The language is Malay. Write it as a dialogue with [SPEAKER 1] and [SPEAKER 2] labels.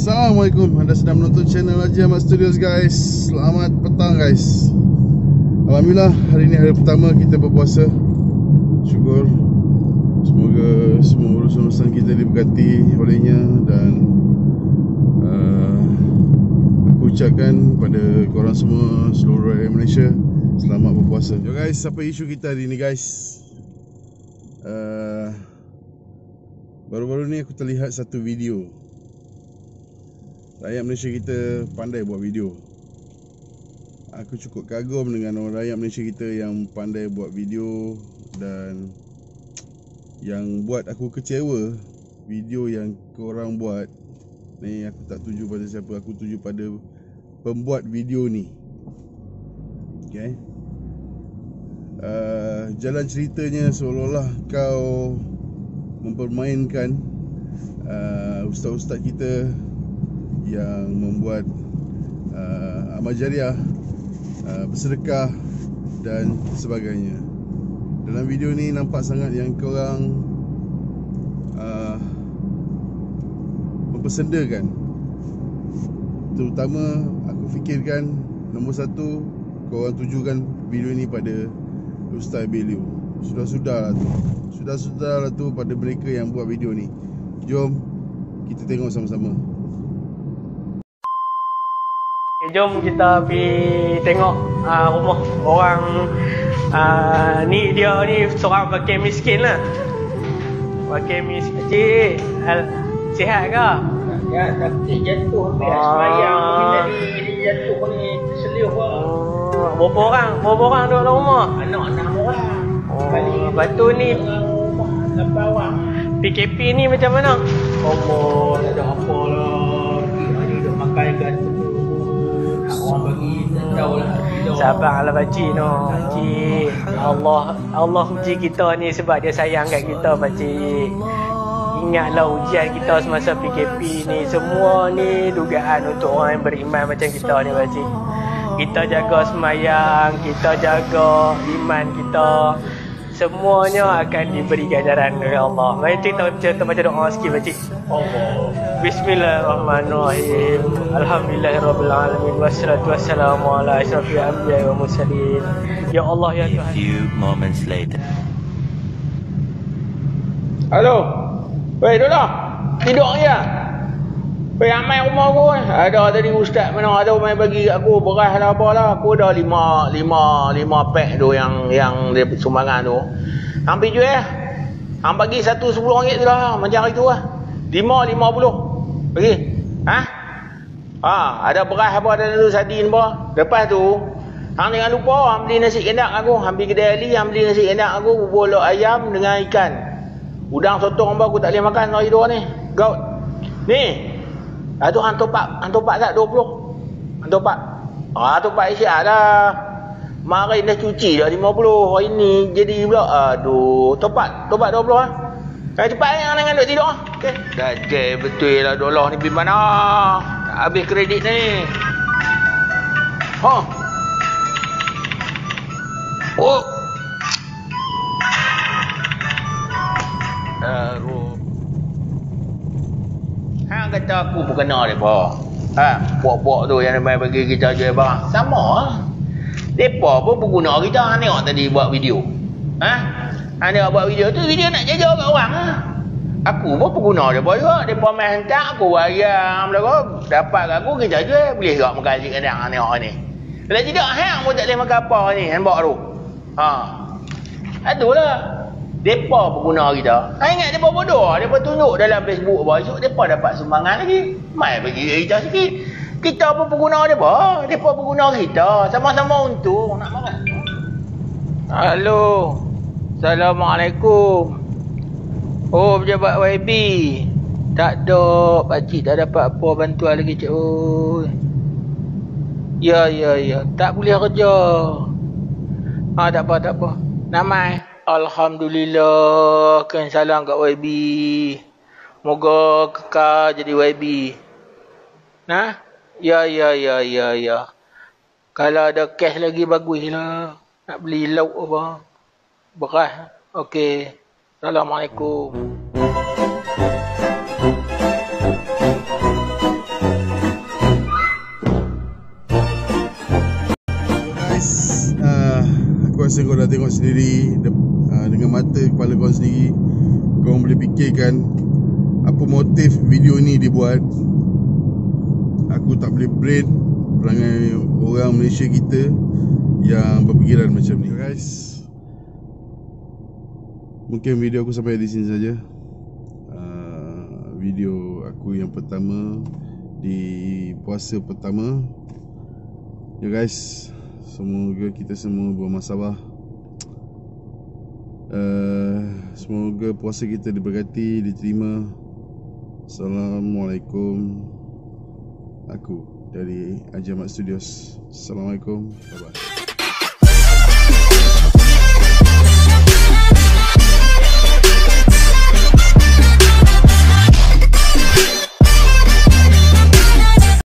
[SPEAKER 1] Assalamualaikum, anda sedang menonton channel Haji Ahmad Studios guys. Selamat petang guys. Alhamdulillah, hari ini hari pertama kita berpuasa. Syukur. Semoga semua urusan-urusan kita diberkati olehnya. Dan aku ucapkan pada korang semua, seluruh rakyat Malaysia, selamat berpuasa. Yo guys, apa isu kita hari ini guys? Baru-baru ni aku terlihat satu video. Rakyat Malaysia kita pandai buat video. Aku cukup kagum dengan orang rakyat Malaysia kita yang pandai buat video. Dan yang buat aku kecewa, video yang korang buat ni, aku tak tuju pada siapa, aku tuju pada pembuat video ni. Okay, jalan ceritanya seolah-olah kau mempermainkan ustaz-ustaz kita yang membuat amal jariah, bersedekah dan sebagainya. Dalam video ni nampak sangat yang korang mempersendakan. Terutama aku fikirkan nombor satu, korang tujukan video ni pada Ustaz Beliau. Sudah-sudahlah tu pada mereka yang buat video ni. Jom kita tengok sama-sama.
[SPEAKER 2] Jom kita pergi tengok rumah orang. Ni dia ni seorang fakir miskin lah. Fakir miskin. Cik, sihat ke?
[SPEAKER 3] Ya, tapi jatuh habis semayang ni jatuh ni terselih pun.
[SPEAKER 2] Berapa orang duduk dalam rumah?
[SPEAKER 3] Anak 6 orang.
[SPEAKER 2] Lepas tu ni
[SPEAKER 3] Lepas orang
[SPEAKER 2] PKP ni macam mana?
[SPEAKER 3] Allah, tak ada apa lah. Ni duduk makan kat tu. Orang bagi tak tahulah.
[SPEAKER 2] Sabarlah pakcik no. Pakcik, Allah uji kita ni sebab dia sayang kat kita pakcik. Ingatlah ujian kita semasa PKP ni, semua ni dugaan untuk orang yang beriman macam kita ni pakcik. Kita jaga semayang, kita jaga iman kita, semuanya akan diberi ganjaran oleh Allah. Mari kita baca doa sikit pakcik. Allah. Bismillahirrahmanirrahim. Alhamdulillahirabbil alamin wassalatu wassalamu ala asyrafil anbiya'i wal mursalin. Ya Allah ya Tuhan.
[SPEAKER 4] A few moments later.
[SPEAKER 3] Halo. Wei, duduk. Tidur ya. Wei, amai rumah aku. Ada tadi ustaz mana ada mai bagi aku beras lah apalah. Aku dah lima pack tu yang dia sumbangan tu. Hang pergi jual. Hang bagi satu RM10 tu lah macam itu lah. 5.50. Bagi. Ada beras apa, ada tu sardin apa. Lepas tu hang jangan lupa hang beli nasi kendak aku. Hang pergi kedai Ali, hang beli nasi kendak aku, bubur lok ayam dengan ikan. Udang sotong hamba aku tak boleh makan hari dua ni. Gaut. Ni. Tu hang top up tak 20. Hang top up. Top up isyak dah. Mari dah cuci dah 50. Hari ni jadi pula. Aduh, top up 20 cepat yang jangan duk tidur. Okey. Dah betul lah $, ni pergi mana? Habis kredit ni. Oh. Hang kata aku pun kena depa. Puak-puak tu yang mai bagi kita jual barang. Sama lah. Depa pun pengguna kita. Hang tengok tadi buat video. Hang tengok buat video tu, video nak jaga kat orang lah. Aku pun pengguna depa juga. Depa mai hantar aku ayam belaka. Dapat kat aku kita jual. Boleh juga makan nasi kadang hang tengok ni. Kalau tidak hang pun tak boleh makan apa ni. Hang bawa tu. Aduhlah. Depa pengguna kita. Hang ingat depa bodoh. Depa tunjuk dalam Facebook apa. Esok depa dapat sumbangan lagi. Mai bagi kita sikit. Kita pun pengguna depa. Depa pengguna kita. Sama-sama untung. Nak makan. Halo. Assalamualaikum. Oh, pejabat YB. Tak ada. Pakcik tak dapat apa bantuan lagi cik. Oh. Ya. Tak boleh kerja. Tak apa. Namai. Alhamdulillah. Kan salam kat YB. Moga kekal jadi YB. Ya. Kalau ada cash lagi baguslah. Nak beli lauk apa. Beras. Okey. Assalamualaikum.
[SPEAKER 1] rasa kau dah tengok sendiri dengan mata kepala kau sendiri. Kau boleh fikirkan apa motif video ni dibuat. Aku tak boleh brain perangai orang Malaysia kita yang berfikiran macam ni. Guys, mungkin video aku sampai di sini saja. Video aku yang pertama di puasa pertama. Ya guys, semoga kita semua bermasabah. Semoga puasa kita diberkati, diterima. Assalamualaikum. Aku dari Haji Ahmad Studios. Assalamualaikum. Bye bye.